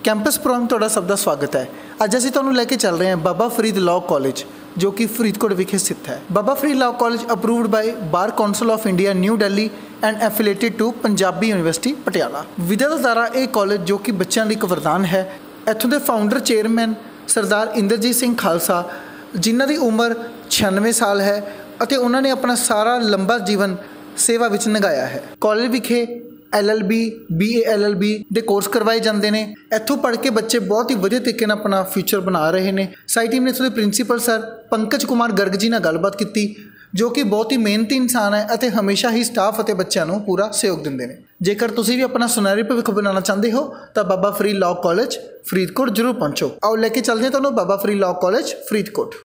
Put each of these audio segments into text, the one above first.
Campus programme तुहाडा सब दा स्वागत है। अज असीं तुहानूं लैके चल रहे हैं बाबा फरीद लॉ कॉलेज जो कि फरीदकोट विखे स्थित है। Baba Farid law college approved by bar council of India new Delhi and affiliated to Punjabi university Patiala. विद्या दा दारा ये कॉलेज जो कि बच्चों लई एक वरदान है। इत्थों के फाउंडर चेयरमैन सरदार इंद्रजीत सिंह खालसा जिन्हां दी उम्र 96 साल है और उन्होंने अपना सारा लंबा जीवन सेवा विच निभाया है। कॉलेज विखे LLB BA LLB ਦੇ कोर्स करवाए जाते हैं। इत्थों पढ़ के बच्चे बहुत ही वधिया तरीके नाल अपना फ्यूचर बना रहे हैं। साडी टीम ने इत्थों के प्रिंसीपल सर पंकज कुमार गर्ग जी नाल गलबात की जो कि बहुत ही मेहनती इंसान है और हमेशा ही स्टाफ और बच्चों को पूरा सहयोग देंगे हैं। जेकर तुसीं भी अपना सुनहरी भविख बनाना चाहते हो तो बाबा फरीद लॉ कॉलेज फरीदकोट जरूर पहुँचो। आओ लैके चलते हैं तुहानूं बाबा फरीद लॉ कॉलेज फरीदकोट।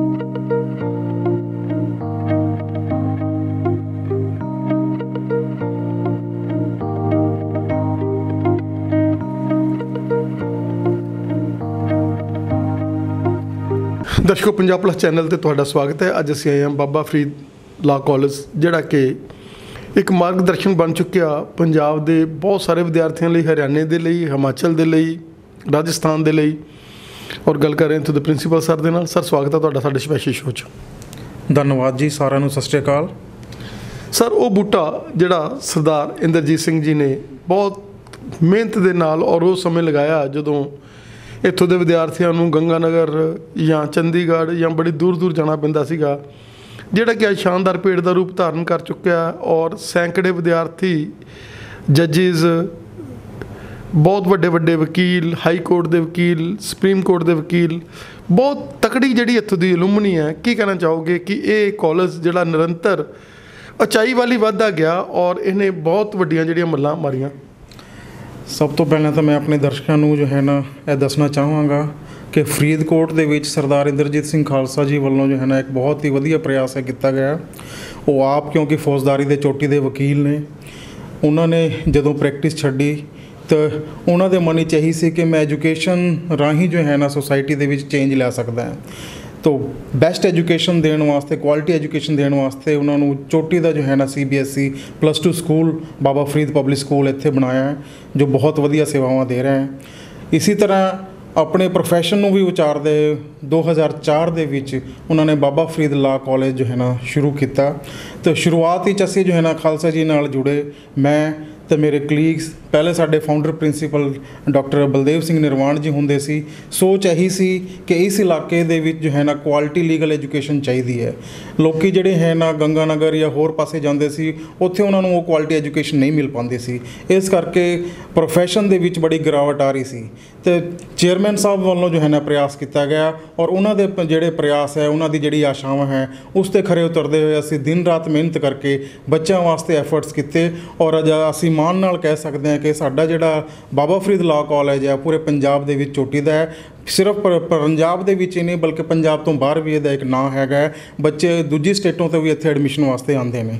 दर्शकों पंजाब प्लस चैनल ते तुहाडा स्वागत है। अज असीं आए हैं बाबा फरीद लॉ कॉलेज जिहड़ा कि एक मार्गदर्शन बन चुकिया पंजाब के बहुत सारे विद्यार्थियों लिए, हरियाणे के लिए, हिमाचल के लिए, राजस्थान के लिए। और गल कर रहे हैं तो प्रिंसीपल सर दे नाल। सर स्वागत है तुहाडा साडे स्पैशल शो च। धन्यवाद जी सारिਆਂ ਨੂੰ सत श्री अकाल। सर वो बूटा जिहड़ा सरदार इंद्रजीत सिंह जी ने बहुत मेहनत के नाल और वो समय लगाया जदों इत्थों के विद्यार्थियों को गंगानगर या चंडीगढ़ या बड़ी दूर दूर जाना पैंदा सीगा, जिहड़ा कि अज शानदार भेंट का रूप धारण कर चुकिया। और सैकड़े विद्यार्थी, जजिज, बहुत वड्डे वड्डे वकील, हाई कोर्ट के वकील, सुप्रीम कोर्ट के वकील, बहुत तकड़ी जिहड़ी इत्थों की अलुमनी है। की कहना चाहोगे कि ये कॉलेज जिहड़ा निरंतर उचाई वाली वधदा गया और इन्हें बहुत वड्डियां जिहड़ियां मल्लां मारियां? सब तो पहले तो मैं अपने दर्शकों को जो है ना यह दसना चाहवागा कि फरीदकोट के विच सरदार इंद्रजीत सिंह खालसा जी वालों जो है ना एक बहुत ही वधिया प्रयास है किया गया। वो आप क्योंकि फौजदारी के चोटी के वकील ने, उन्होंने जदों प्रैक्टिस छड्डी तो उन्होंने मन में यही सी कि मैं एजुकेशन राही जो है ना सोसाइटी के विच चेंज ला सकता है। तो बेस्ट एजुकेशन देने वास्ते, क्वालिटी एजुकेशन देने वास्ते उन्होंने चोटी का जो है ना CBSE +2 school Baba Farid public school इत्थे बनाया है जो बहुत वधिया सेवावां दे रहा है। इसी तरह अपने प्रोफैशन को भी उचारते 2004 के विच उन्होंने बाबा फरीद लॉ कॉलेज जो है ना शुरू किया। तो शुरुआत ही असीं जो है ना खालसा जी नाल जुड़े, मैं तो मेरे कलीग्स, पहले साडे founder principal doctor Baldev Singh Nirvan ji होंदे सी। सोच यही सी कि इस इलाके दे विच जो है ना क्वालिटी लीगल एजुकेशन चाहिए है। लोग जिहड़े हैं ना गंगानगर या होर पासे जांदे सी, उत्थे उन्हां नूं वो क्वालिटी एजुकेशन नहीं मिल पाती सी। इस करके प्रोफैशन दे विच बड़ी गिरावट आ रही सी। तो चेयरमैन साहब वालों जो है ना प्रयास किया गया और उन्होंने जिहड़े प्रयास है, उन्होंने जिहड़ी आशावां हैं उस ते खरे उतरते हुए असीं दिन रात मेहनत करके बच्चों वास्ते एफर्ट्स किए। और अज असीं मान नाल कह सकते हैं कि साडा जिहड़ा बाबा फरीद लॉ कॉलेज है पूरे पंजाब दे विच चोटी दा है। सिर्फ पंजाब दे विच ही नहीं बल्कि पंजाब तो बाहर भी इहदा एक नाम हैगा। बच्चे दूजी स्टेटों तो भी इत्थे एडमिशन वास्ते आते हैं।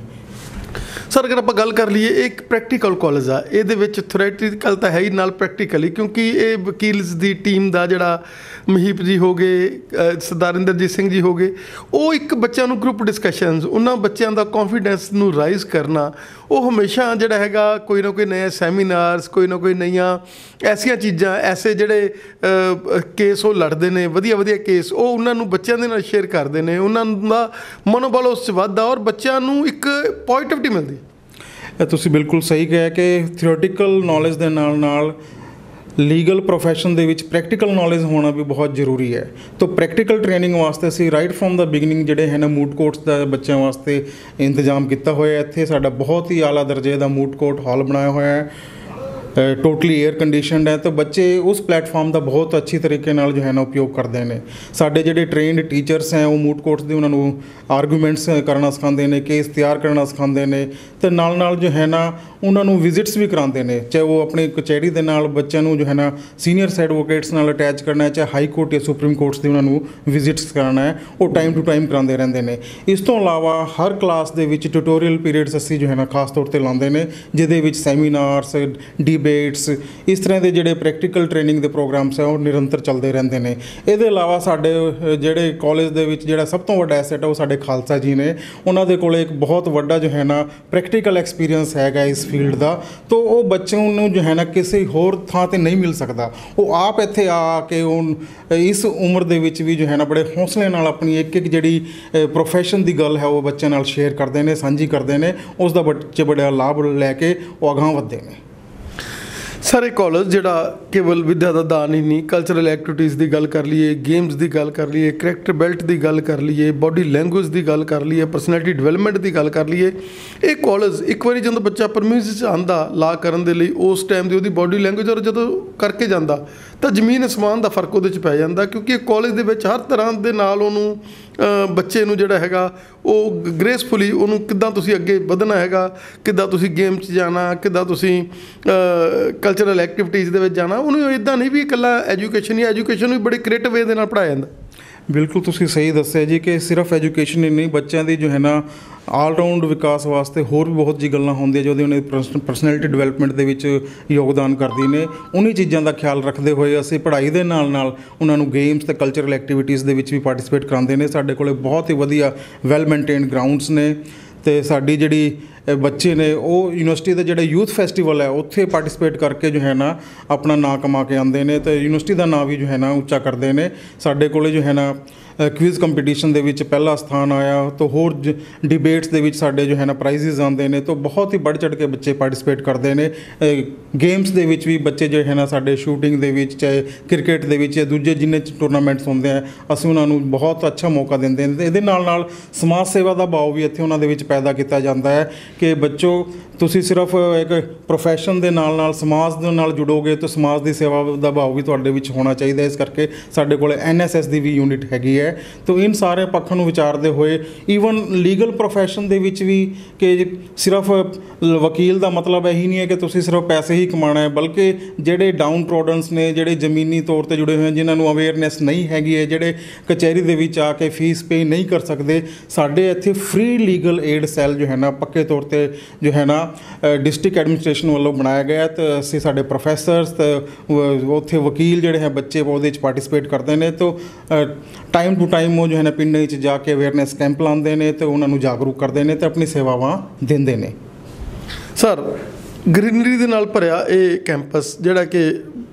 सर अगर आप गल कर लीए एक प्रैक्टिकल कॉलेज आ, ये थोरैटिकल तो है ही नाल प्रैक्टिकली, क्योंकि ये वकील्स की टीम का जोड़ा महीप जी हो गए, सरदार इंद्रजीत सिंह जी हो गए, वो एक बच्चों को ग्रुप डिस्कशनस, उन्होंने बच्चों का कॉन्फिडेंस नू राइज करना, वो हमेशा जोड़ा है कोई ना कोई नया सैमीनार्स, कोई ना कोई नईया ऐसिया चीज़ा, ऐसे जोड़े केस वो लड़ते हैं, वधिया वधिया केस वो उन्होंने बच्चों के नाल शेयर करते हैं, उन्होंने मनोबल उस वधदा और बच्चों को एक पॉजिटिविटी मिलती। तुसीं बिल्कुल सही कहा कि थियोरटिकल नॉलेज के नाल नाल लीगल प्रोफैशन दे विच प्रैक्टिकल नॉलेज होना भी बहुत जरूरी है। तो प्रैक्टिकल ट्रेनिंग वास्ते असीं राइट फ्रॉम द बिगिनिंग जिहड़े है ना मूट कोर्ट्स का बच्चों वास्ते इंतजाम किया होया। इत्थे साडा बहुत ही आला दर्जे का मूट कोर्ट हॉल बनाया होया है, टोटली एयर कंडीशनड है। तो बच्चे उस प्लेटफॉर्म का बहुत अच्छी तरीके नाल जो है ना उपयोग करते हैं। साडे जिहड़े ट्रेनड टीचर्स हैं वो मूट कोर्ट्स दे उन्होंने आर्गूमेंट्स करना सिखाते हैं, केस तैयार करना सिखाते हैं, तो नाल नाल जो है ना उन्होंने विजिट्स भी कराते हैं। चाहे वो अपनी कचहरी के नाल बच्चों को जो है ना सीनियर्स एडवोकेट्स नाल अटैच करना है, चाहे हाई कोर्ट या सुप्रीम कोर्ट्स की उन्होंने विजिट्स कराना है, वो टाइम टू टाइम कराते रहते हैं। इस तो अलावा हर क्लास के ट्यूटोरियल पीरियड्स असीं जो है ना खास तौर पर लाते हैं, जिहदे विच सैमीनार्स, ਡਿਬੇਟਸ, ਇਸ ਤਰ੍ਹਾਂ ਦੇ ਜਿਹੜੇ ਪ੍ਰੈਕਟੀਕਲ ਟ੍ਰੇਨਿੰਗ ਦੇ ਪ੍ਰੋਗਰਾਮਸ ਹੈ ਉਹ ਨਿਰੰਤਰ ਚੱਲਦੇ ਰਹਿੰਦੇ ਨੇ। ਇਹਦੇ ਇਲਾਵਾ ਸਾਡੇ ਜਿਹੜੇ ਕਾਲਜ ਦੇ ਵਿੱਚ ਜਿਹੜਾ ਸਭ ਤੋਂ ਵੱਡਾ ਐਸੈਟ ਹੈ ਉਹ ਸਾਡੇ ਖਾਲਸਾ ਜੀ ਨੇ। ਉਹਨਾਂ ਦੇ ਕੋਲ ਇੱਕ ਬਹੁਤ ਵੱਡਾ ਜੋ ਹੈ ਨਾ ਪ੍ਰੈਕਟੀਕਲ ਐਕਸਪੀਰੀਅੰਸ ਹੈਗਾ ਇਸ ਫੀਲਡ ਦਾ, ਤਾਂ ਉਹ ਬੱਚਿਆਂ ਨੂੰ ਜੋ ਹੈ ਨਾ ਕਿਸੇ ਹੋਰ ਥਾਂ 'ਤੇ ਨਹੀਂ ਮਿਲ ਸਕਦਾ। ਉਹ ਆਪ ਇੱਥੇ ਆ ਕੇ ਇਸ ਉਮਰ ਦੇ ਵਿੱਚ ਵੀ ਜੋ ਹੈ ਨਾ ਬੜੇ ਹੌਸਲੇ ਨਾਲ ਆਪਣੀ ਇੱਕ ਜਿਹੜੀ ਪ੍ਰੋਫੈਸ਼ਨ ਦੀ ਗੱਲ ਹੈ ਉਹ ਬੱਚਿਆਂ ਨਾਲ ਸ਼ੇਅਰ ਕਰਦੇ ਨੇ, ਸਾਂਝੀ ਕਰਦੇ ਨੇ, ਉਸ ਦਾ ਬੱਚੇ ਬੜਾ ਲਾਭ ਲੈ ਕੇ ਉਹ ਅਗਾਂਹ ਵਧਦੇ ਨੇ। ਸਾਰੇ ਕਾਲਜ ਜਿਹੜਾ ਕੇਵਲ ਵਿੱਦਿਆ ਦਾ ਦਾਨ ਹੀ ਨਹੀਂ, ਕਲਚਰਲ ਐਕਟੀਵਿਟੀਜ਼ ਦੀ ਗੱਲ ਕਰ ਲਈਏ, ਗੇਮਸ ਦੀ ਗੱਲ ਕਰ ਲਈਏ, ਕਰੈਕਟਰ ਬਿਲਟ ਦੀ ਗੱਲ ਕਰ ਲਈਏ, ਬਾਡੀ ਲੈਂਗੁਏਜ ਦੀ ਗੱਲ ਕਰ ਲਈਏ, ਪਰਸਨੈਲਿਟੀ ਡਿਵੈਲਪਮੈਂਟ ਦੀ ਗੱਲ ਕਰ ਲਈਏ, ਇਹ ਕਾਲਜ ਇੱਕ ਵਾਰੀ ਜਦੋਂ ਬੱਚਾ ਪਰਮਿਸ਼ਨ 'ਚ ਆਉਂਦਾ ਲਾ ਕਰਨ ਦੇ ਲਈ, ਉਸ ਟਾਈਮ ਦੀ ਉਹਦੀ ਬਾਡੀ ਲੈਂਗੁਏਜ ਔਰ ਜਦੋਂ ਕਰਕੇ ਜਾਂਦਾ ਤਾਂ ਜ਼ਮੀਨ ਅਸਮਾਨ ਦਾ ਫਰਕ ਉਹਦੇ 'ਚ ਪੈ ਜਾਂਦਾ, ਕਿਉਂਕਿ ਇਹ ਕਾਲਜ ਦੇ ਵਿੱਚ ਹਰ ਤਰ੍ਹਾਂ ਦੇ ਨਾਲ ਉਹਨੂੰ ਬੱਚੇ ਨੂੰ ਜਿਹੜਾ ਹੈਗਾ ਉਹ ਗ੍ਰੇਸਫੁਲੀ ਉਹਨੂੰ ਕਿੱਦਾਂ ਤੁਸੀਂ ਅੱਗੇ ਵਧਣਾ ਹੈਗਾ, ਕਿੱਦਾਂ ਤੁਸੀਂ ਗੇਮ 'ਚ ਜਾਣਾ, ਕਿੱਦਾਂ ਤੁਸੀਂ ਕਲਚਰਲ ਐਕਟੀਵਿਟੀਜ਼ ਦੇ ਵਿੱਚ ਜਾਣਾ। ਉਹਨੂੰ ਇੱਦਾਂ ਨਹੀਂ ਵੀ ਇਕੱਲਾ ਐਜੂਕੇਸ਼ਨ ਹੀ, ਐਜੂਕੇਸ਼ਨ ਵੀ ਬੜੇ ਕ੍ਰੀਏਟਿਵ ਵੇ ਦੇ ਨਾਲ ਪੜ੍ਹਾਇਆ ਜਾਂਦਾ। ਬਿਲਕੁਲ ਤੁਸੀਂ ਸਹੀ ਦੱਸਿਆ ਜੀ ਕਿ ਸਿਰਫ ਐਜੂਕੇਸ਼ਨ ਹੀ ਨਹੀਂ, ਬੱਚਿਆਂ ਦੀ ਜੋ ਹੈ ਨਾ ਆਲ ਰਾਊਂਡ ਵਿਕਾਸ ਵਾਸਤੇ ਹੋਰ ਵੀ ਬਹੁਤ ਜੀ ਗੱਲਾਂ ਹੁੰਦੀਆਂ ਜੋ ਉਹਨਾਂ ਦੀ ਪਰਸਨੈਲਿਟੀ ਡਿਵੈਲਪਮੈਂਟ ਦੇ ਵਿੱਚ ਯੋਗਦਾਨ ਕਰਦੀ ਨੇ। ਉन्हीं ਚੀਜ਼ਾਂ ਦਾ ਖਿਆਲ ਰੱਖਦੇ ਹੋਏ ਅਸੀਂ ਪੜ੍ਹਾਈ ਦੇ ਨਾਲ ਨਾਲ ਉਹਨਾਂ ਨੂੰ ਗੇਮਸ ਅਤੇ ਕਲਚਰਲ ਐਕਟੀਵਿਟੀਜ਼ ਦੇ ਵਿੱਚ ਵੀ ਪਾਰਟੀਸਪੇਟ ਕਰਾਉਂਦੇ ਨੇ। ਸਾਡੇ ਕੋਲ ਬਹੁਤ ਹੀ ਵਧੀਆ ਵੈਲ ਮੇਨਟੇਨਡ ਗਰਾਊਂਡਸ ਨੇ, ਅਤੇ ਸਾਡੀ ਜਿਹੜੀ ਬੱਚੇ ਨੇ ਉਹ ਯੂਨੀਵਰਸਿਟੀ ਦੇ ਜਿਹੜੇ ਯੂਥ ਫੈਸਟੀਵਲ ਹੈ ਉੱਥੇ ਪਾਰਟੀਸਪੇਟ ਕਰਕੇ ਜੋ ਹੈ ਨਾ ਆਪਣਾ ਨਾਂ ਕਮਾ ਕੇ ਆਉਂਦੇ ਨੇ, ਅਤੇ ਯੂਨੀਵਰਸਿਟੀ ਦਾ ਨਾਂ ਵੀ ਜੋ ਹੈ ਨਾ ਉੱਚਾ ਕਰਦੇ ਨੇ। ਸਾਡੇ ਕੋਲ ਜੋ ਹੈ ਨਾ ਕੁਇਜ਼ ਕੰਪੀਟੀਸ਼ਨ ਦੇ ਵਿੱਚ ਪਹਿਲਾ ਸਥਾਨ ਆਇਆ, ਤਾਂ ਹੋਰ ਡਿਬੇਟਸ ਦੇ ਵਿੱਚ ਸਾਡੇ ਜੋ ਹੈ ਨਾ ਪ੍ਰਾਈਜ਼ਸ ਆਉਂਦੇ ਨੇ, ਤਾਂ ਬਹੁਤ ਹੀ ਵੱਧ ਚੜ੍ਹ ਕੇ ਬੱਚੇ ਪਾਰਟੀਸਪੇਟ ਕਰਦੇ ਨੇ। ਗੇਮਸ ਦੇ ਵਿੱਚ ਵੀ ਬੱਚੇ ਜੋ ਹੈ ਨਾ ਸਾਡੇ ਸ਼ੂਟਿੰਗ ਦੇ ਵਿੱਚ, ਚਾਹੇ ਕ੍ਰਿਕਟ ਦੇ ਵਿੱਚ, ਜਾਂ ਦੂਜੇ ਜਿੰਨੇ ਟੂਰਨਾਮੈਂਟਸ ਹੁੰਦੇ ਆ, ਅਸੀਂ ਉਹਨਾਂ ਨੂੰ ਬਹੁਤ ਅੱਛਾ ਮੌਕਾ ਦਿੰਦੇ ਨੇ। ਇਹਦੇ ਨਾਲ ਨਾਲ ਸਮਾਜ ਸੇਵਾ ਦਾ ਭਾਵ ਵੀ ਇੱਥੇ ਉਹਨਾਂ ਦੇ ਵਿੱਚ ਪੈਦਾ ਕੀਤਾ ਜਾਂਦਾ ਹੈ ਕਿ ਬੱਚੋ ਤੁਸੀਂ ਸਿਰਫ ਇੱਕ ਪ੍ਰੋਫੈਸ਼ਨ ਦੇ ਨਾਲ ਨਾਲ ਸਮਾਜ ਦੇ ਨਾਲ ਜੁੜੋਗੇ ਤਾਂ ਸਮਾਜ ਦੀ ਸੇਵਾ ਦਾ ਭਾਵ ਵੀ ਤੁਹਾਡੇ ਵਿੱਚ ਹੋਣਾ ਚਾਹੀਦਾ। ਇਸ ਕਰਕੇ ਸਾਡੇ ਕੋਲ NSS ਦੀ ਵੀ ਯੂਨਿਟ ਹੈਗੀ ਹੈ। ਤਾਂ ਇਨ ਸਾਰੇ ਪੱਖਾਂ ਨੂੰ ਵਿਚਾਰਦੇ ਹੋਏ ਈਵਨ ਲੀਗਲ ਪ੍ਰੋਫੈਸ਼ਨ ਦੇ ਵਿੱਚ ਵੀ ਕਿ ਸਿਰਫ ਵਕੀਲ ਦਾ ਮਤਲਬ ਇਹੀ ਨਹੀਂ ਹੈ ਕਿ ਤੁਸੀਂ ਸਿਰਫ ਪੈਸੇ ਹੀ ਕਮਾਉਣਾ ਹੈ, ਬਲਕਿ ਜਿਹੜੇ ਡਾਊਨ ਟ੍ਰੋਡਨਸ ਨੇ, ਜਿਹੜੇ ਜ਼ਮੀਨੀ ਤੌਰ 'ਤੇ ਜੁੜੇ ਹੋਏ, ਜਿਨ੍ਹਾਂ ਨੂੰ ਅਵੇਅਰਨੈਸ ਨਹੀਂ ਹੈਗੀ ਹੈ, ਜਿਹੜੇ ਕਚਹਿਰੀ ਦੇ ਵਿੱਚ ਆ ਕੇ ਫੀਸ ਪੇ ਨਹੀਂ ਕਰ ਸਕਦੇ, ਸਾਡੇ ਇੱਥੇ ਫ੍ਰੀ ਲੀਗਲ ਏਡ ਸੈੱਲ ਜੋ ਹੈ ਨਾ ਪੱਕੇ ਤੌਰ ਤੇ ਜੋ ਹੈ ਨਾ ਡਿਸਟ੍ਰਿਕਟ ਐਡਮਿਨਿਸਟ੍ਰੇਸ਼ਨ ਵੱਲੋਂ ਬਣਾਇਆ ਗਿਆ। ਅਤੇ ਅਸੀਂ ਸਾਡੇ ਪ੍ਰੋਫੈਸਰਸ ਅਤੇ ਉੱਥੇ ਵਕੀਲ ਜਿਹੜੇ ਹੈ ਬੱਚੇ ਉਹਦੇ 'ਚ ਪਾਰਟੀਸਪੇਟ ਕਰਦੇ ਨੇ। ਤਾਂ ਟਾਈਮ ਟੂ ਟਾਈਮ ਉਹ ਜੋ ਹੈ ਨਾ ਪਿੰਡਾਂ ਵਿੱਚ ਜਾ ਕੇ ਅਵੇਅਰਨੈਸ ਕੈਂਪ ਲਾਉਂਦੇ ਨੇ ਅਤੇ ਉਹਨਾਂ ਨੂੰ ਜਾਗਰੂਕ ਕਰਦੇ ਨੇ ਅਤੇ ਆਪਣੀ ਸੇਵਾਵਾਂ ਦਿੰਦੇ ਨੇ। ਸਰ, ਗ੍ਰੀਨਰੀ ਦੇ ਨਾਲ ਭਰਿਆ ਇਹ ਕੈਂਪਸ ਜਿਹੜਾ ਕਿ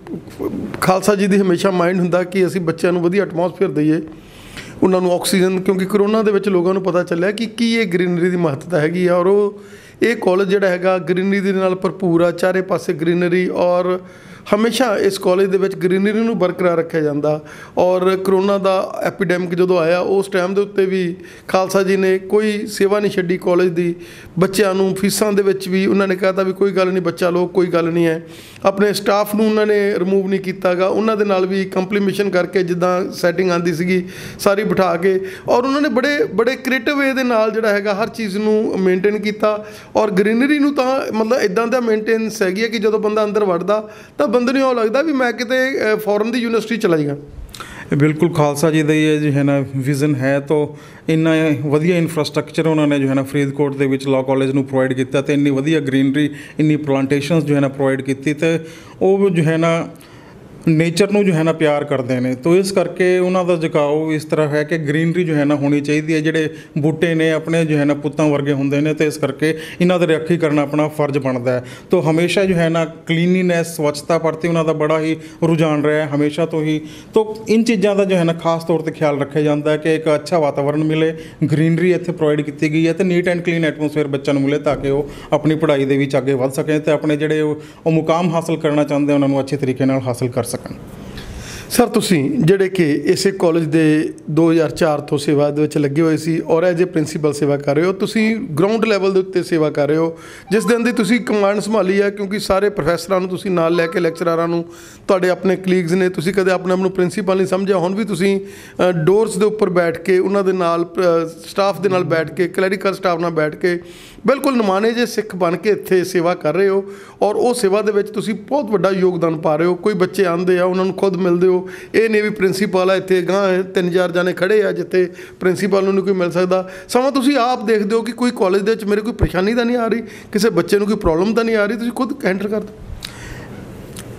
ਖਾਲਸਾ ਜੀ ਦੀ ਹਮੇਸ਼ਾ ਮਾਈਂਡ ਹੁੰਦਾ ਕਿ ਅਸੀਂ ਬੱਚਿਆਂ ਨੂੰ ਵਧੀਆ ਐਟਮੋਸਫੇਅਰ ਦਈਏ, ਉਹਨਾਂ ਨੂੰ ਆਕਸੀਜਨ, ਕਿਉਂਕਿ ਕਰੋਨਾ ਦੇ ਵਿੱਚ ਲੋਕਾਂ ਨੂੰ ਪਤਾ ਚੱਲਿਆ ਕਿ ਕੀ ਇਹ ਗ੍ਰੀਨਰੀ ਦੀ ਮਹੱਤਤਾ ਹੈਗੀ ਆ। ਔਰ ਇਹ ਕਾਲਜ ਜਿਹੜਾ ਹੈਗਾ ਗ੍ਰੀਨਰੀ ਦੇ ਨਾਲ ਭਰਪੂਰ ਆ, ਚਾਰੇ ਪਾਸੇ ਗ੍ਰੀਨਰੀ, ਔਰ ਹਮੇਸ਼ਾ ਇਸ ਕਾਲਜ ਦੇ ਵਿੱਚ ਗ੍ਰੀਨਰੀ ਨੂੰ ਬਰਕਰਾਰ ਰੱਖਿਆ ਜਾਂਦਾ। ਔਰ ਕਰੋਨਾ ਦਾ ਐਪੀਡੈਮਿਕ ਜਦੋਂ ਆਇਆ ਉਸ ਟਾਈਮ ਦੇ ਉੱਤੇ ਵੀ ਖਾਲਸਾ ਜੀ ਨੇ ਕੋਈ ਸੇਵਾ ਨਹੀਂ ਛੱਡੀ ਕਾਲਜ ਦੀ। ਬੱਚਿਆਂ ਨੂੰ ਫੀਸਾਂ ਦੇ ਵਿੱਚ ਵੀ ਉਹਨਾਂ ਨੇ ਕਹਿਤਾ ਵੀ ਕੋਈ ਗੱਲ ਨਹੀਂ, ਬੱਚਾ ਲਓ, ਕੋਈ ਗੱਲ ਨਹੀਂ ਹੈ। ਆਪਣੇ ਸਟਾਫ ਨੂੰ ਉਹਨਾਂ ਨੇ ਰਿਮੂਵ ਨਹੀਂ ਕੀਤਾ ਗਾ, ਉਹਨਾਂ ਦੇ ਨਾਲ ਵੀ ਕੰਪਲੀਮੇਸ਼ਨ ਕਰਕੇ ਜਿੱਦਾਂ ਸੈਟਿੰਗ ਆਉਂਦੀ ਸੀਗੀ ਸਾਰੀ ਬਿਠਾ ਕੇ, ਔਰ ਉਹਨਾਂ ਨੇ ਬੜੇ ਕ੍ਰੀਏਟਿਵ ਵੇ ਦੇ ਨਾਲ ਜਿਹੜਾ ਹੈਗਾ ਹਰ ਚੀਜ਼ ਨੂੰ ਮੇਨਟੇਨ ਕੀਤਾ। ਔਰ ਗ੍ਰੀਨਰੀ ਨੂੰ ਤਾਂ ਮਤਲਬ ਇੱਦਾਂ ਦਾ ਮੇਨਟੇਨੈਂਸ ਹੈਗੀ ਹੈ ਕਿ ਜਦੋਂ ਬੰਦਾ ਅੰਦਰ ਵੜਦਾ ਤਾਂ ਬੰਦੇ ਨੂੰ ਉਹ ਲੱਗਦਾ ਵੀ ਮੈਂ ਕਿਤੇ ਫੋਰਨ ਦੀ ਯੂਨੀਵਰਸਿਟੀ ਚਲਾ ਜਾਵਾਂ। ਬਿਲਕੁਲ ਖਾਲਸਾ ਜੀ ਦਾ ਇਹ ਜੋ ਹੈ ਨਾ ਵਿਜ਼ਨ ਹੈ, ਤਾਂ ਇੰਨਾ ਵਧੀਆ ਇਨਫਰਾਸਟਰਕਚਰ ਉਹਨਾਂ ਨੇ ਜੋ ਹੈ ਨਾ ਫਰੀਦਕੋਟ ਦੇ ਵਿੱਚ ਲਾਅ ਕਾਲਜ ਨੂੰ ਪ੍ਰੋਵਾਈਡ ਕੀਤਾ, ਅਤੇ ਇੰਨੀ ਵਧੀਆ ਗ੍ਰੀਨਰੀ, ਇੰਨੀ ਪਲਾਂਟੇਸ਼ਨਸ ਜੋ ਹੈ ਨਾ ਪ੍ਰੋਵਾਈਡ ਕੀਤੀ, ਅਤੇ ਉਹ ਜੋ ਹੈ ਨਾ ਨੇਚਰ ਨੂੰ ਜੋ ਹੈ ਨਾ ਪਿਆਰ ਕਰਦੇ ਨੇ। ਤਾਂ ਇਸ ਕਰਕੇ ਉਹਨਾਂ ਦਾ ਝੁਕਾਓ ਇਸ ਤਰ੍ਹਾਂ ਹੈ ਕਿ ਗ੍ਰੀਨਰੀ ਜੋ ਹੈ ਨਾ ਹੋਣੀ ਚਾਹੀਦੀ ਹੈ। ਜਿਹੜੇ ਬੂਟੇ ਨੇ ਆਪਣੇ ਜੋ ਹੈ ਨਾ ਪੁੱਤਾਂ ਵਰਗੇ ਹੁੰਦੇ ਨੇ, ਅਤੇ ਇਸ ਕਰਕੇ ਇਹਨਾਂ ਦੀ ਰਾਖੀ ਕਰਨਾ ਆਪਣਾ ਫਰਜ਼ ਬਣਦਾ ਹੈ। ਤਾਂ ਹਮੇਸ਼ਾ ਜੋ ਹੈ ਨਾ ਕਲੀਨਲੀਨੈਸ, ਸਵੱਛਤਾ ਪ੍ਰਤੀ ਉਹਨਾਂ ਦਾ ਬੜਾ ਹੀ ਰੁਝਾਨ ਰਿਹਾ ਹਮੇਸ਼ਾ ਤੋਂ ਹੀ। ਤਾਂ ਇਨ ਚੀਜ਼ਾਂ ਦਾ ਜੋ ਹੈ ਨਾ ਖਾਸ ਤੌਰ 'ਤੇ ਖਿਆਲ ਰੱਖਿਆ ਜਾਂਦਾ ਹੈ ਕਿ ਇੱਕ ਅੱਛਾ ਵਾਤਾਵਰਨ ਮਿਲੇ, ਗ੍ਰੀਨਰੀ ਇੱਥੇ ਪ੍ਰੋਵਾਈਡ ਕੀਤੀ ਗਈ ਹੈ, ਅਤੇ ਨੀਟ ਐਂਡ ਕਲੀਨ ਐਟਮੋਸਫੇਅਰ ਬੱਚਿਆਂ ਨੂੰ ਮਿਲੇ ਤਾਂ ਕਿ ਉਹ ਆਪਣੀ ਪੜ੍ਹਾਈ ਦੇ ਵਿੱਚ ਅੱਗੇ ਵੱਧ ਸਕੇ ਅਤੇ ਆਪਣੇ ਜਿਹੜੇ ਉਹ ਮੁਕਾਮ ਹਾਸਲ ਕਰਨਾ ਚਾਹੁੰਦੇ ਉਹਨਾਂ ਨੂੰ ਅੱਛੇ ਤਰੀਕੇ ਨਾਲ ਹਾਸਲ ਕਰ ਸਕਣ। ਸਰ, ਤੁਸੀਂ ਜਿਹੜੇ ਕਿ ਇਸੇ ਕਾਲਜ ਦੇ 2004 ਤੋਂ ਸੇਵਾ ਦੇ ਵਿੱਚ ਲੱਗੇ ਹੋਏ ਸੀ ਔਰ ਐਜ ਏ ਪ੍ਰਿੰਸੀਪਲ ਸੇਵਾ ਕਰ ਰਹੇ ਹੋ, ਤੁਸੀਂ ਗਰਾਊਂਡ ਲੈਵਲ ਦੇ ਉੱਤੇ ਸੇਵਾ ਕਰ ਰਹੇ ਹੋ। ਜਿਸ ਦਿਨ ਦੀ ਤੁਸੀਂ ਕਮਾਂਡ ਸੰਭਾਲੀ ਹੈ, ਕਿਉਂਕਿ ਸਾਰੇ ਪ੍ਰੋਫੈਸਰਾਂ ਨੂੰ ਤੁਸੀਂ ਨਾਲ ਲੈ ਕੇ, ਲੈਕਚਰਾਰਾਂ ਨੂੰ, ਤੁਹਾਡੇ ਆਪਣੇ ਕਲੀਗਸ ਨੇ, ਤੁਸੀਂ ਕਦੇ ਆਪਣੇ ਆਪ ਨੂੰ ਪ੍ਰਿੰਸੀਪਲ ਨਹੀਂ ਸਮਝਿਆ। ਹੁਣ ਵੀ ਤੁਸੀਂ ਡੋਰਸ ਦੇ ਉੱਪਰ ਬੈਠ ਕੇ ਉਹਨਾਂ ਦੇ ਨਾਲ, ਸਟਾਫ ਦੇ ਨਾਲ ਬੈਠ ਕੇ, ਕਲੈਰੀਕਲ ਸਟਾਫ ਨਾਲ ਬੈਠ ਕੇ ਬਿਲਕੁਲ ਨਮਾਣੇ ਜੇ ਸਿੱਖ ਬਣ ਕੇ ਇੱਥੇ ਸੇਵਾ ਕਰ ਰਹੇ ਹੋ। ਔਰ ਉਹ ਸੇਵਾ ਦੇ ਵਿੱਚ ਤੁਸੀਂ ਬਹੁਤ ਵੱਡਾ ਯੋਗਦਾਨ ਪਾ ਰਹੇ ਹੋ। ਕੋਈ ਬੱਚੇ ਆਉਂਦੇ ਆ, ਉਹਨਾਂ ਨੂੰ ਖੁਦ ਮਿਲਦੇ ਹੋ। ਇਹ ਨਹੀਂ ਵੀ ਪ੍ਰਿੰਸੀਪਲ ਆ ਇੱਥੇ ਗਾਂ 3-4 ਜਾਣੇ ਖੜ੍ਹੇ ਆ ਜਿੱਥੇ ਪ੍ਰਿੰਸੀਪਲ ਨੂੰ ਨਹੀਂ ਕੋਈ ਮਿਲ ਸਕਦਾ। ਸਮਾਂ ਤੁਸੀਂ ਆਪ ਦੇਖਦੇ ਹੋ ਕਿ ਕੋਈ ਕਾਲਜ ਦੇ ਵਿੱਚ ਮੇਰੇ ਕੋਈ ਪਰੇਸ਼ਾਨੀ ਤਾਂ ਨਹੀਂ ਆ ਰਹੀ, ਕਿਸੇ ਬੱਚੇ ਨੂੰ ਕੋਈ ਪ੍ਰੋਬਲਮ ਤਾਂ ਨਹੀਂ ਆ ਰਹੀ, ਤੁਸੀਂ ਖੁਦ ਹੈਂਡਲ ਕਰਦੇ।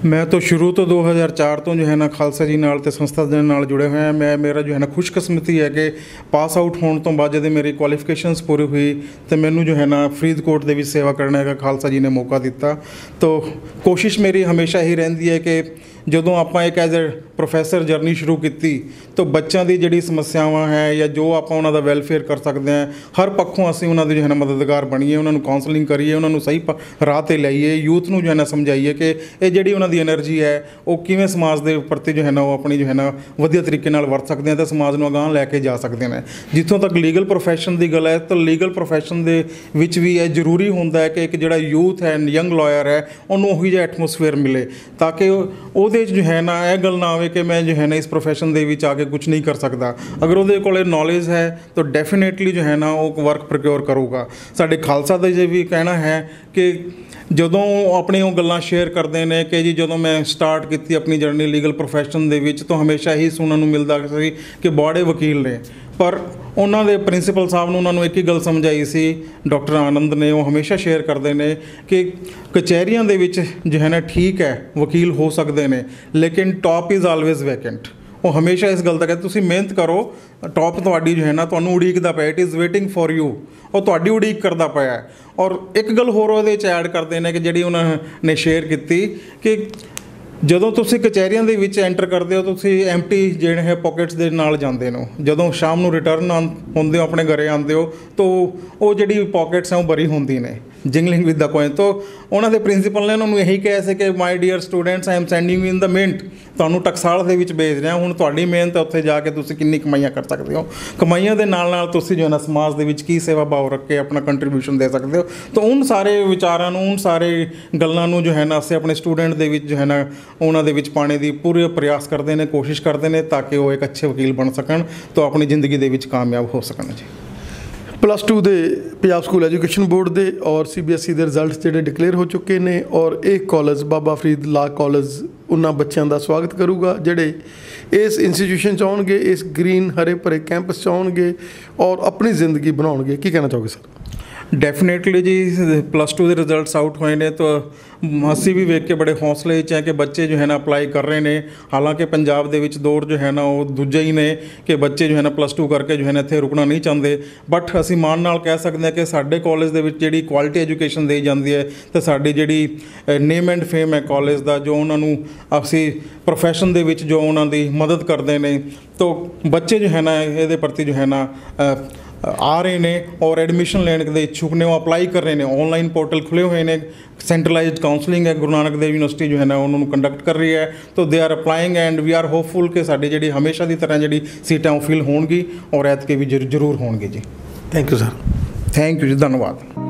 ਮੈਂ ਤਾਂ ਸ਼ੁਰੂ ਤੋਂ 2004 ਤੋਂ ਜੋ ਹੈ ਨਾ ਖਾਲਸਾ ਜੀ ਨਾਲ ਤੇ ਸੰਸਥਾ ਦੇ ਨਾਲ ਜੁੜੇ ਹੋਏ ਹਾਂ। ਮੇਰਾ ਜੋ ਹੈ ਨਾ ਖੁਸ਼ਕਿਸਮਤੀ ਹੈ ਕਿ ਪਾਸ ਆਊਟ ਹੋਣ ਤੋਂ ਬਾਅਦ ਜਦੋਂ ਮੇਰੀ ਕੁਆਲੀਫਿਕੇਸ਼ਨਸ ਪੂਰੀ ਹੋਈ ਤੇ ਮੈਨੂੰ ਜੋ ਹੈ ਨਾ ਫਰੀਦਕੋਟ ਦੇ ਵਿੱਚ ਸੇਵਾ ਕਰਨ ਦਾ ਖਾਲਸਾ ਜੀ ਨੇ ਮੌਕਾ ਦਿੱਤਾ। ਤਾਂ ਕੋਸ਼ਿਸ਼ ਮੇਰੀ ਹਮੇਸ਼ਾ ਹੀ ਰਹਿੰਦੀ ਹੈ ਕਿ ਜਦੋਂ ਆਪਾਂ ਇੱਕ ਐਜ਼ ਅ ਪ੍ਰੋਫੈਸਰ ਜਰਨੀ ਸ਼ੁਰੂ ਕੀਤੀ ਤਾਂ ਬੱਚਿਆਂ ਦੀ ਜਿਹੜੀ ਸਮੱਸਿਆਵਾਂ ਹੈ ਜਾਂ ਜੋ ਆਪਾਂ ਉਹਨਾਂ ਦਾ ਵੈਲਫੇਅਰ ਕਰ ਸਕਦੇ ਹਾਂ, ਹਰ ਪੱਖੋਂ ਅਸੀਂ ਉਹਨਾਂ ਦੇ ਜੋ ਹੈ ਨਾ ਮਦਦਗਾਰ ਬਣੀਏ, ਉਹਨਾਂ ਨੂੰ ਕਾਉਂਸਲਿੰਗ ਕਰੀਏ, ਉਹਨਾਂ ਨੂੰ ਸਹੀ ਰਾਹ 'ਤੇ ਲਾਈਏ, ਯੂਥ ਨੂੰ ਜੋ ਹੈ ਨਾ ਸਮਝਾਈਏ ਕਿ ਇਹ ਜਿਹੜੀ ਉਹਨਾਂ ਦੀ એનર્ਜੀ ਹੈ ਉਹ ਕਿਵੇਂ ਸਮਾਜ ਦੇ ਪ੍ਰਤੀ ਜੋ ਹੈ ਨਾ ਉਹ ਆਪਣੀ ਜੋ ਹੈ ਨਾ ਵਧੀਆ ਤਰੀਕੇ ਨਾਲ ਵਰਤ ਸਕਦੇ ਆ ਅਤੇ ਸਮਾਜ ਨੂੰ ਅਗਾਂਹ ਲੈ ਕੇ ਜਾ ਸਕਦੇ ਨੇ। ਜਿੱਥੋਂ ਤੱਕ ਲੀਗਲ ਪ੍ਰੋਫੈਸ਼ਨ ਦੀ ਗੱਲ ਹੈ ਤਾਂ ਲੀਗਲ ਪ੍ਰੋਫੈਸ਼ਨ ਦੇ ਵਿੱਚ ਵੀ ਇਹ ਜ਼ਰੂਰੀ ਹੁੰਦਾ ਹੈ ਕਿ ਇੱਕ ਜਿਹੜਾ ਯੂਥ ਹੈ, ਯੰਗ ਲਾਇਰ ਹੈ, ਉਹਨੂੰ ਉਹੀ ਜਿਹਾ ਐਟਮੋਸਫੇਅਰ ਮਿਲੇ ਤਾਂ ਕਿ ਉਹਦੇ 'ਚ ਜੋ ਹੈ ਨਾ ਇਹ ਗੱਲ ਨਾ ਆਵੇ ਕਿ ਮੈਂ ਜੋ ਹੈ ਨਾ ਇਸ ਪ੍ਰੋਫੈਸ਼ਨ ਦੇ ਵਿੱਚ ਆ ਕੇ ਕੁਝ ਨਹੀਂ ਕਰ ਸਕਦਾ। ਅਗਰ ਉਹਦੇ ਕੋਲ ਨੌਲੇਜ ਹੈ ਤਾਂ ਡੈਫੀਨੇਟਲੀ ਜੋ ਹੈ ਨਾ ਉਹ ਵਰਕ ਪ੍ਰੋਕਿਓਰ ਕਰੂਗਾ। ਸਾਡੇ ਖਾਲਸਾ ਦਾ ਜੇ ਵੀ ਕਹਿਣਾ ਹੈ ਕਿ ਜਦੋਂ ਆਪਣੀ ਉਹ ਗੱਲਾਂ ਸ਼ੇਅਰ ਕਰਦੇ ਨੇ ਕਿ ਜੀ ਜਦੋਂ ਮੈਂ ਸਟਾਰਟ ਕੀਤੀ ਆਪਣੀ ਜਰਨੀ ਲੀਗਲ ਪ੍ਰੋਫੈਸ਼ਨ ਦੇ ਵਿੱਚ ਤਾਂ ਹਮੇਸ਼ਾ ਹੀ ਸੁਣਨ ਨੂੰ ਮਿਲਦਾ ਸੀ ਕਿ ਬੜੇ ਵਕੀਲ ਨੇ, ਪਰ ਉਹਨਾਂ ਦੇ ਪ੍ਰਿੰਸੀਪਲ ਸਾਹਿਬ ਨੂੰ ਉਹਨਾਂ ਨੂੰ ਇੱਕ ਹੀ ਗੱਲ ਸਮਝਾਈ ਸੀ, ਡਾਕਟਰ ਆਨੰਦ ਨੇ, ਉਹ ਹਮੇਸ਼ਾ ਸ਼ੇਅਰ ਕਰਦੇ ਨੇ ਕਿ ਕਚਹਿਰੀਆਂ ਦੇ ਵਿੱਚ ਜੋ ਹੈ ਨਾ ਠੀਕ ਹੈ ਵਕੀਲ ਹੋ ਸਕਦੇ ਨੇ ਲੇਕਿਨ ਟੌਪ ਇਜ਼ ਆਲਵੇਜ਼ ਵੈਕੈਂਟ। ਉਹ ਹਮੇਸ਼ਾ ਇਸ ਗੱਲ ਦਾ ਕਹਿੰਦੇ ਤੁਸੀਂ ਮਿਹਨਤ ਕਰੋ, ਟੌਪ ਤੁਹਾਡੀ ਜੋ ਹੈ ਨਾ ਤੁਹਾਨੂੰ ਉਡੀਕਦਾ ਪਿਆ, it is waiting for you, ਉਹ ਤੁਹਾਡੀ ਉਡੀਕ ਕਰਦਾ ਪਿਆ। ਔਰ ਇੱਕ ਗੱਲ ਹੋਰ ਉਹਦੇ 'ਚ ਐਡ ਕਰਦੇ ਨੇ ਕਿ ਜਿਹੜੀ ਉਹਨਾਂ ਨੇ ਸ਼ੇਅਰ ਕੀਤੀ ਕਿ ਜਦੋਂ ਤੁਸੀਂ ਕਚਹਿਰੀਆਂ ਦੇ ਵਿੱਚ ਐਂਟਰ ਕਰਦੇ ਹੋ ਤੁਸੀਂ ਐਮਟੀ ਜਿਹੜੇ ਹੈ ਪੋਕਟਸ ਦੇ ਨਾਲ ਜਾਂਦੇ ਹੋ, ਜਦੋਂ ਸ਼ਾਮ ਨੂੰ ਰਿਟਰਨ ਹੁੰਦੇ ਹੋ ਆਪਣੇ ਘਰੇ ਆਉਂਦੇ ਹੋ ਤਾਂ ਉਹ ਜਿਹੜੀ ਪੋਕਟਸ ਹੈ ਉਹ ਭਰੀ ਹੁੰਦੀ ਨੇ ਜਿੰਗਲਿੰਗ ਵਿਦ ਦਾ ਕੋਇਨ। ਤਾਂ ਉਹਨਾਂ ਦੇ ਪ੍ਰਿੰਸੀਪਲ ਨੇ ਉਹਨਾਂ ਨੂੰ ਇਹੀ ਕਿਹਾ ਸੀ ਕਿ my dear students I am sending you in the minute, ਤੁਹਾਨੂੰ ਟਕਸਾਲ ਦੇ ਵਿੱਚ ਭੇਜ ਰਿਹਾ, ਹੁਣ ਤੁਹਾਡੀ ਮਿਹਨਤ ਉੱਥੇ ਜਾ ਕੇ ਤੁਸੀਂ ਕਿੰਨੀ ਕਮਾਈਆਂ ਕਰ ਸਕਦੇ ਹੋ, ਕਮਾਈਆਂ ਦੇ ਨਾਲ ਨਾਲ ਤੁਸੀਂ ਜੋ ਹੈ ਨਾ ਸਮਾਜ ਦੇ ਵਿੱਚ ਕੀ ਸੇਵਾ ਭਾਵ ਰੱਖ ਕੇ ਆਪਣਾ ਕੰਟਰੀਬਿਊਸ਼ਨ ਦੇ ਸਕਦੇ ਹੋ। ਤਾਂ ਉਹਨਾਂ ਸਾਰੇ ਵਿਚਾਰਾਂ ਨੂੰ, ਉਹਨਾਂ ਸਾਰੇ ਗੱਲਾਂ ਨੂੰ ਜੋ ਹੈ ਨਾ ਅਸੀਂ ਆਪਣੇ ਸਟੂਡੈਂਟ ਦੇ ਵਿੱਚ ਜੋ ਹੈ ਨਾ ਉਹਨਾਂ ਦੇ ਵਿੱਚ ਪਾਣੇ ਦੀ ਪੂਰੇ ਪ੍ਰਯਾਸ ਕਰਦੇ ਨੇ, ਕੋਸ਼ਿਸ਼ ਕਰਦੇ ਨੇ ਤਾਂ ਕਿ ਉਹ ਇੱਕ ਅੱਛੇ ਵਕੀਲ ਬਣ ਸਕਣ ਤਾਂ ਆਪਣੀ ਜ਼ਿੰਦਗੀ ਦੇ ਵਿੱਚ ਕਾਮਯਾਬ ਹੋ ਸਕਣ ਜੀ। +2 ਦੇ ਪੰਜਾਬ ਸਕੂਲ ਐਜੂਕੇਸ਼ਨ ਬੋਰਡ ਦੇ ਔਰ CBSE ਦੇ ਰਿਜ਼ਲਟਸ ਜਿਹੜੇ ਡਿਕਲੇਅਰ ਹੋ ਚੁੱਕੇ ਨੇ ਔਰ ਇਹ ਕਾਲਜ ਬਾਬਾ ਫਰੀਦ ਲਾ ਕਾਲਜ ਉਹਨਾਂ ਬੱਚਿਆਂ ਦਾ ਸਵਾਗਤ ਕਰੂਗਾ ਜਿਹੜੇ ਇਸ ਇੰਸਟੀਟਿਊਸ਼ਨ 'ਚ ਆਉਣਗੇ, ਇਸ ਗ੍ਰੀਨ ਹਰੇ ਭਰੇ ਕੈਂਪਸ 'ਚ ਆਉਣਗੇ ਔਰ ਆਪਣੀ ਜ਼ਿੰਦਗੀ ਬਣਾਉਣਗੇ। ਕੀ ਕਹਿਣਾ ਚਾਹੋਗੇ ਸਰ? ਡੈਫੀਨੇਟਲੀ ਜੀ +2 ਦੇ ਰਿਜ਼ਲਟਸ ਆਊਟ ਹੋਏ ਨੇ ਤਾਂ ਅਸੀਂ ਵੀ ਵੇਖ ਕੇ ਬੜੇ ਹੌਸਲੇ 'ਚ ਹੈ ਕਿ ਬੱਚੇ ਜੋ ਹੈ ਨਾ ਅਪਲਾਈ ਕਰ ਰਹੇ ਨੇ। ਹਾਲਾਂਕਿ ਪੰਜਾਬ ਦੇ ਵਿੱਚ ਦੌਰ ਜੋ ਹੈ ਨਾ ਉਹ ਦੂਜਾ ਹੀ ਨੇ ਕਿ ਬੱਚੇ ਜੋ ਹੈ ਨਾ +2 ਕਰਕੇ ਜੋ ਹੈ ਨਾ ਇੱਥੇ ਰੁਕਣਾ ਨਹੀਂ ਚਾਹੁੰਦੇ, ਬਟ ਅਸੀਂ ਮਾਣ ਨਾਲ ਕਹਿ ਸਕਦੇ ਹਾਂ ਕਿ ਸਾਡੇ ਕਾਲਜ ਦੇ ਵਿੱਚ ਜਿਹੜੀ ਕੁਆਲਿਟੀ ਐਜੂਕੇਸ਼ਨ ਦੇਈ ਜਾਂਦੀ ਹੈ ਅਤੇ ਸਾਡੀ ਜਿਹੜੀ ਨੇਮ ਐਂਡ ਫੇਮ ਹੈ ਕਾਲਜ ਦਾ, ਜੋ ਉਹਨਾਂ ਨੂੰ ਅਸੀਂ ਪ੍ਰੋਫੈਸ਼ਨ ਦੇ ਵਿੱਚ ਜੋ ਉਹਨਾਂ ਦੀ ਮਦਦ ਕਰਦੇ ਨੇ ਤਾਂ ਬੱਚੇ ਜੋ ਹੈ ਨਾ ਇਹਦੇ ਪ੍ਰਤੀ ਜੋ ਹੈ ਨਾ ਆ ਰਹੇ ਨੇ ਔਰ ਐਡਮਿਸ਼ਨ ਲੈਣ ਦੇ ਇੱਛੁਕ ਨੇ, ਉਹ ਅਪਲਾਈ ਕਰ ਰਹੇ ਨੇ। ਆਨਲਾਈਨ ਪੋਰਟਲ ਖੁੱਲ੍ਹੇ ਹੋਏ ਨੇ, ਸੈਂਟਰਲਾਈਜ਼ਡ ਕਾਉਂਸਲਿੰਗ ਹੈ ਗੁਰੂ ਨਾਨਕ ਦੇਵ ਯੂਨੀਵਰਸਿਟੀ ਜੋ ਹੈ ਨਾ ਉਹਨਾਂ ਨੂੰ ਕੰਡਕਟ ਕਰ ਰਹੀ ਹੈ। ਤਾਂ they are applying and we are hopeful ਕਿ ਸਾਡੀ ਜਿਹੜੀ ਹਮੇਸ਼ਾ ਦੀ ਤਰ੍ਹਾਂ ਜਿਹੜੀ ਸੀਟਾਂ ਉਹ ਫਿਲ ਹੋਣਗੀ ਔਰ ਐਤਕੀ ਵੀ ਜ਼ਰੂਰ ਹੋਣਗੇ ਜੀ। Thank you sir. Thank you ਜੀ, ਧੰਨਵਾਦ।